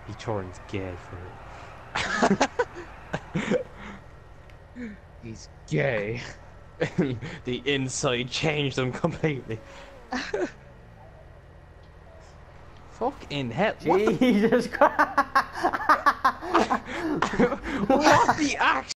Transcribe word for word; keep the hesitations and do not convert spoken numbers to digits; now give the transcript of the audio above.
He turns gay for it. He's gay. The inside changed him completely. Fucking hell. What Jesus Christ! the, what the act?